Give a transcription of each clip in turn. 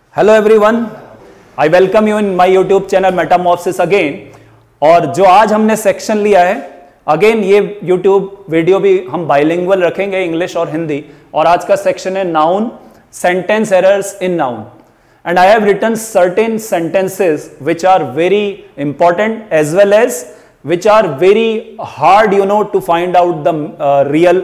Hello everyone, I welcome you in my YouTube channel metamorphosis again. और जो आज हमने सेक्शन लिया है, अगेन ये यूट्यूब वीडियो भी हम बाइलिंगुअल रखेंगे, इंग्लिश और हिंदी। और आज का सेक्शन है noun, sentence errors in noun. And I have written certain sentences which are very important as well as which are very hard to find out the real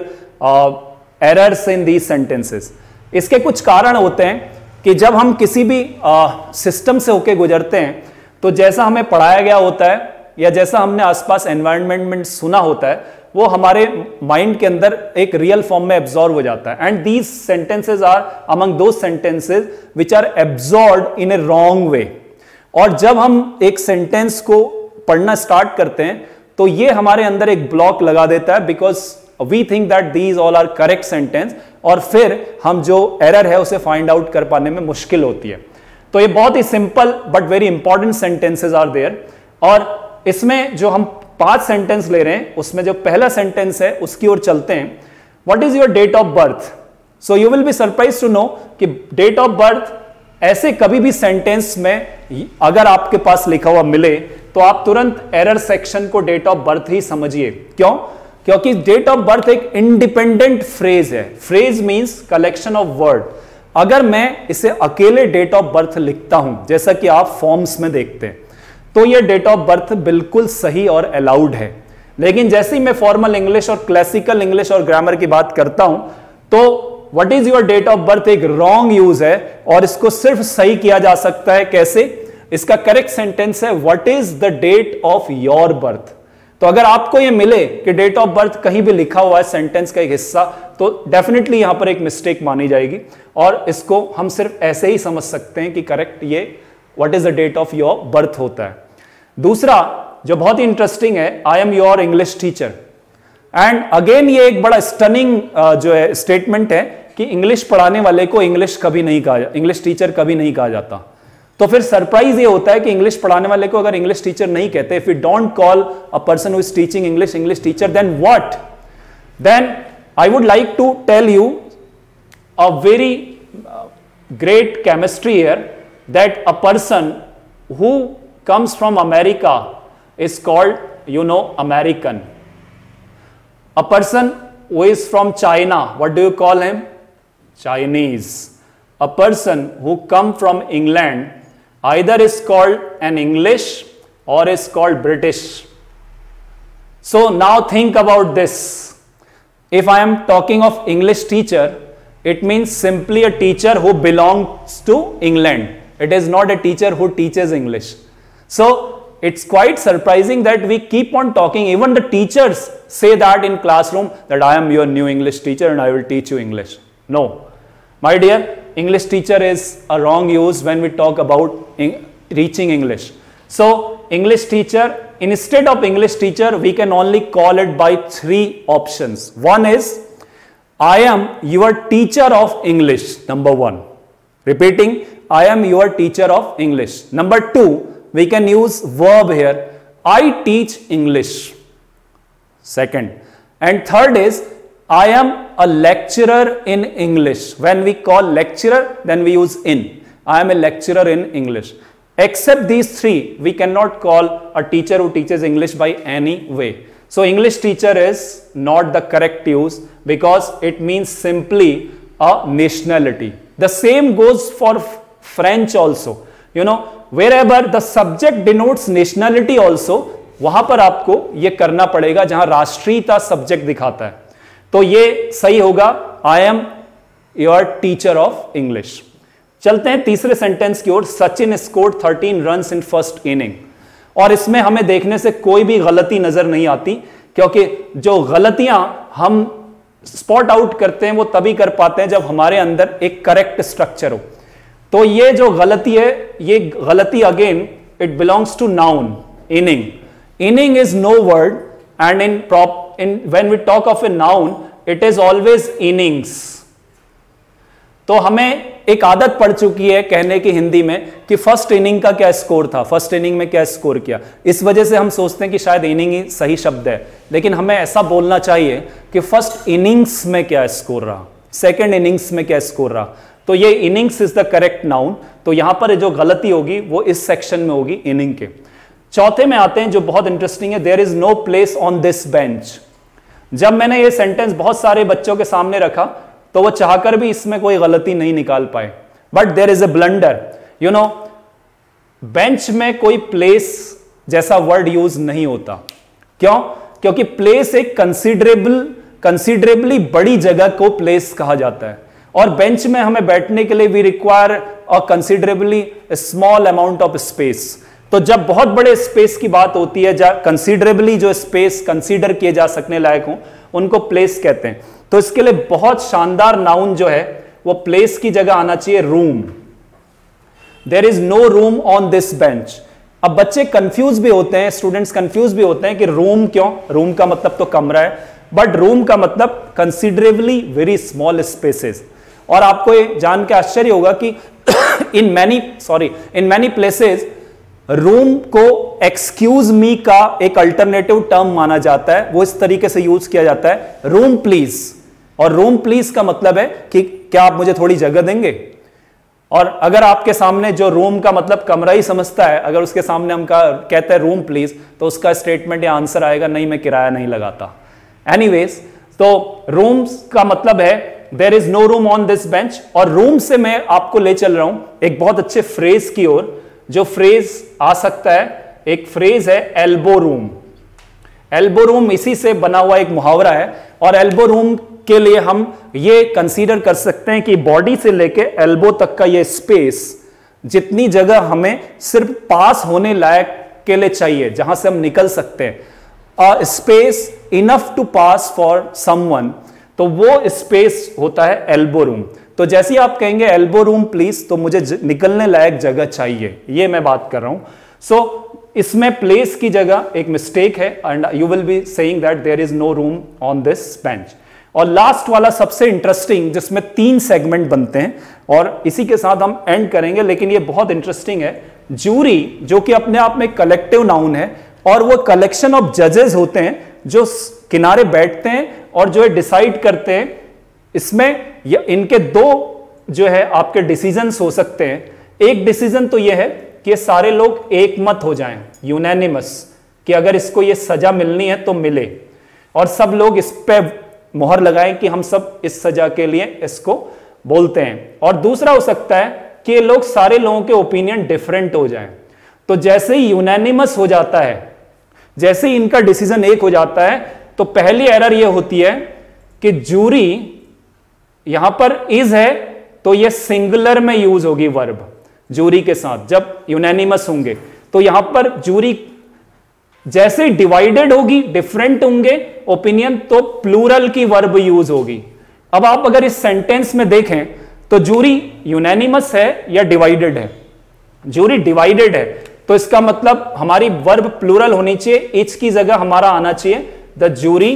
errors in these sentences। इसके कुछ कारण होते हैं कि जब हम किसी भी सिस्टम से होके गुजरते हैं तो जैसा हमें पढ़ाया गया होता है या जैसा हमने आसपास एनवायरनमेंट में सुना होता है वो हमारे माइंड के अंदर एक रियल फॉर्म में एब्जॉर्ब हो जाता है। And these sentences are among those sentences which are absorbed in a wrong way. और जब हम एक सेंटेंस को पढ़ना स्टार्ट करते हैं तो ये हमारे अंदर एक ब्लॉक लगा देता है, because we think that these all are correct sentence, और फिर हम जो एरर है उसे फाइंड आउट कर पाने में मुश्किल होती है। तो ये बहुत ही simple but very important sentences are there. और इसमें जो हम 5 सेंटेंस ले रहे हैं उसमें जो पहला सेंटेंस है उसकी ओर चलते हैं। What is your date of birth? So you will be surprise to know कि डेट ऑफ बर्थ ऐसे कभी भी सेंटेंस में अगर आपके पास लिखा हुआ मिले तो आप तुरंत एरर सेक्शन को डेट ऑफ बर्थ ही समझिए। क्यों? क्योंकि डेट ऑफ बर्थ एक इंडिपेंडेंट फ्रेज है। Phrase means collection of word. अगर मैं इसे अकेले डेट ऑफ बर्थ लिखता हूं जैसा कि आप फॉर्म्स में देखते हैं तो यह डेट ऑफ बर्थ बिल्कुल सही और अलाउड है। लेकिन जैसे ही मैं फॉर्मल इंग्लिश और क्लासिकल इंग्लिश और ग्रामर की बात करता हूं तो what is your date of birth एक रॉन्ग यूज है और इसको सिर्फ सही किया जा सकता है कैसे? इसका करेक्ट सेंटेंस है what is the date of your birth. तो अगर आपको यह मिले कि डेट ऑफ बर्थ कहीं भी लिखा हुआ है सेंटेंस का एक हिस्सा, तो डेफिनेटली यहां पर एक मिस्टेक मानी जाएगी और इसको हम सिर्फ ऐसे ही समझ सकते हैं कि करेक्ट ये what is the date of your birth होता है। दूसरा जो बहुत ही इंटरेस्टिंग है, I am your English teacher. And again ये एक बड़ा स्टनिंग जो है स्टेटमेंट है कि इंग्लिश पढ़ाने वाले को इंग्लिश टीचर कभी नहीं कहा जाता। तो फिर सरप्राइज ये होता है कि इंग्लिश पढ़ाने वाले को अगर इंग्लिश टीचर नहीं कहते, if you don't call a person who is teaching English teacher, then what? Then I would like to tell you a very great chemistry here that a person who comes from America is called American. A person who is from China, what do you call him? Chinese. A person who come from England either is called an English or is called British. So now think about this. If I am talking of English teacher, it means simply a teacher who belongs to England. It is not a teacher who teaches English. So it's quite surprising that we keep on talking, even the teachers say that in classroom that I am your new English teacher and I will teach you English. No, my dear, English teacher is a wrong use when we talk about teaching English. So English teacher, instead of English teacher, we can only call it by 3 options. One is I am your teacher of English, number 1. Repeating, I am your teacher of English. Number 2, we can use verb here, I teach English. Second. And third is I am a lecturer in English. When we call lecturer, then we use in. I am a lecturer in English. Except these 3, we cannot call a teacher who teaches English by any way. So English teacher is not the correct use because it means simply a nationality. The same goes for French also. Wherever the subject denotes nationality also, वहां पर आपको यह करना पड़ेगा जहां राष्ट्रीयता subject दिखाता है। तो ये सही होगा, I am your teacher of English. चलते हैं तीसरे सेंटेंस की ओर। Sachin scored 13 runs in first inning. और इसमें हमें देखने से कोई भी गलती नजर नहीं आती, क्योंकि जो गलतियां हम स्पॉट आउट करते हैं वो तभी कर पाते हैं जब हमारे अंदर एक करेक्ट स्ट्रक्चर हो। तो ये जो गलती है, ये गलती again it belongs to noun, inning. Inning is no word and in when we talk of a noun it is always innings. तो हमें एक आदत पड़ चुकी है कहने की हिंदी में कि फर्स्ट इनिंग का क्या स्कोर था, फर्स्ट इनिंग में क्या स्कोर किया। इस वजह से हम सोचते हैं कि शायद इनिंग ही सही शब्द है, लेकिन हमें ऐसा बोलना चाहिए कि फर्स्ट इनिंग्स में क्या स्कोर रहा, सेकेंड इनिंग्स में क्या स्कोर रहा। तो ये innings is the correct noun. तो यहां पर जो गलती होगी वो इस सेक्शन में होगी, इनिंग के। चौथे में आते हैं जो बहुत इंटरेस्टिंग है, there is no place on this bench. जब मैंने ये सेंटेंस बहुत सारे बच्चों के सामने रखा तो वो चाहकर भी इसमें कोई गलती नहीं निकाल पाए, but there is a blunder. You know, bench में कोई प्लेस जैसा वर्ड यूज नहीं होता। क्यों? क्योंकि प्लेस एक कंसिडरेबली बड़ी जगह को प्लेस कहा जाता है, और बेंच में हमें बैठने के लिए we require a considerably small amount of space. तो जब बहुत बड़े स्पेस की बात होती है, जब कंसिडरेबली जो स्पेस कंसीडर किए जा सकने लायक हो, उनको प्लेस कहते हैं। तो इसके लिए बहुत शानदार नाउन जो है वो प्लेस की जगह आना चाहिए, room. There is no room on this bench. अब बच्चे कंफ्यूज भी होते हैं, स्टूडेंट्स कंफ्यूज भी होते हैं कि रूम क्यों, रूम का मतलब तो कमरा है, बट रूम का मतलब कंसिडरेबली वेरी स्मॉल स्पेसेस। और आपको ये जान के आश्चर्य होगा कि इन मैनी प्लेसेस रूम को एक्सक्यूज मी का एक अल्टरनेटिव टर्म माना जाता है, वो इस तरीके से यूज किया जाता है, रूम प्लीज। और रूम प्लीज का मतलब है कि क्या आप मुझे थोड़ी जगह देंगे। और अगर आपके सामने जो रूम का मतलब कमरा ही समझता है, अगर उसके सामने हम कहते हैं रूम प्लीज, तो उसका स्टेटमेंट या आंसर आएगा, नहीं मैं किराया नहीं लगाता। एनीवेज, तो रूम्स का मतलब है there is no room on this bench. और रूम से मैं आपको ले चल रहा हूं एक बहुत अच्छे फ्रेज की ओर, जो फ्रेज आ सकता है, एक फ्रेज है एल्बो रूम। एल्बो रूम इसी से बना हुआ एक मुहावरा है, और एल्बो रूम के लिए हम ये कंसीडर कर सकते हैं कि बॉडी से लेके एल्बो तक का ये स्पेस, जितनी जगह हमें सिर्फ पास होने लायक के लिए चाहिए, जहां से हम निकल सकते हैं, space enough to pass for someone, तो वो स्पेस होता है एल्बो रूम। तो जैसे ही आप कहेंगे एल्बो रूम प्लीज, तो मुझे निकलने लायक जगह चाहिए, ये मैं बात कर रहा हूं। सो इसमें प्लेस की जगह एक मिस्टेक है, and you will be saying that there is no room on this bench. और लास्ट वाला सबसे इंटरेस्टिंग, जिसमें 3 सेगमेंट बनते हैं, और इसी के साथ हम एंड करेंगे, लेकिन ये बहुत इंटरेस्टिंग है। जूरी, जो कि अपने आप में कलेक्टिव नाउन है, और वो कलेक्शन ऑफ जजेस होते हैं जो किनारे बैठते हैं और जो है डिसाइड करते हैं। इसमें इनके 2 जो है आपके डिसीजंस हो सकते हैं। एक डिसीजन तो ये है कि ये सारे लोग एक मत हो जाएं, यूनैनिमस, कि अगर इसको ये सजा मिलनी है तो मिले, और सब लोग इस पे मोहर लगाएं कि हम सब इस सजा के लिए इसको बोलते हैं। और दूसरा हो सकता है कि ये लोग सारे लोगों के ओपिनियन डिफरेंट हो जाएं। तो जैसे ही यूनैनिमस हो जाता है, जैसे ही इनका डिसीजन एक हो जाता है, तो पहली एरर ये होती है कि जूरी, यहां पर इज है तो ये सिंगुलर में यूज होगी वर्ब, जूरी के साथ जब यूनैनिमस होंगे। तो यहां पर जूरी जैसे डिवाइडेड होगी, डिफरेंट होंगे ओपिनियन, तो प्लूरल की वर्ब यूज होगी। अब आप अगर इस सेंटेंस में देखें तो जूरी यूनैनिमस है या डिवाइडेड है? जूरी डिवाइडेड है, तो इसका मतलब हमारी वर्ब प्लूरल होनी चाहिए, इच की जगह हमारा आना चाहिए the jury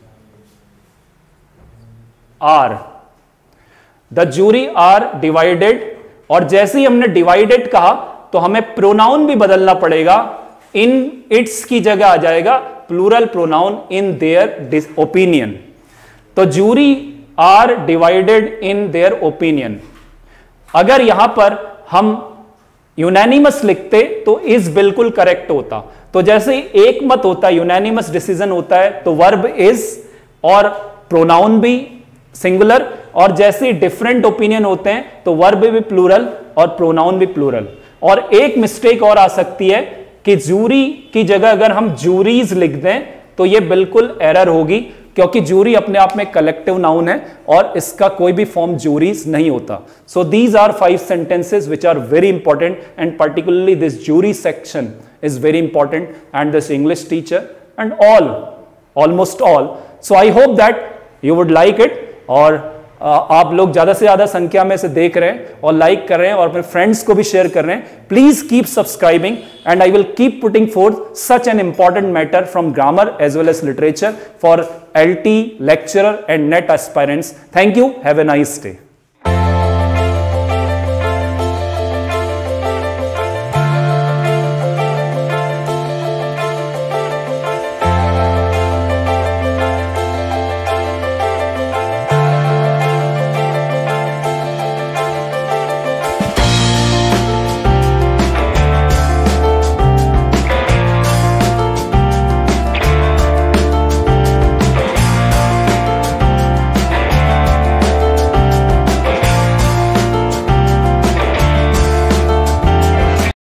are, the jury are divided. और जैसे ही हमने डिवाइडेड कहा तो हमें प्रोनाउन भी बदलना पड़ेगा, इन इट्स की जगह आ जाएगा plural pronoun in their opinion. तो jury are divided in their opinion. अगर यहां पर हम यूनैनिमस लिखते तो इज बिल्कुल करेक्ट होता। तो जैसे एक मत होता है, यूनैनिमस डिसीजन होता है, तो वर्ब इज और प्रोनाउन भी सिंगुलर, और जैसे डिफरेंट ओपिनियन होते हैं तो वर्ब भी प्लूरल और प्रोनाउन भी प्लूरल। और एक मिस्टेक और आ सकती है कि जूरी की जगह अगर हम जूरीज लिख दें तो यह बिल्कुल एरर होगी, क्योंकि जूरी अपने आप में कलेक्टिव नाउन है और इसका कोई भी फॉर्म जूरीज नहीं होता। So these are 5 sentences which are very important, and particularly this jury section is very important, and this English teacher and almost all. So I hope that you would like it, और आप लोग ज्यादा से ज्यादा संख्या में से देख रहे हैं और लाइक कर रहे हैं और अपने फ्रेंड्स को भी शेयर कर रहे हैं। Please keep subscribing, and I will keep putting forth such an important matter from grammar as well as literature for LT lecturer and NET aspirants. Thank you. Have a nice day.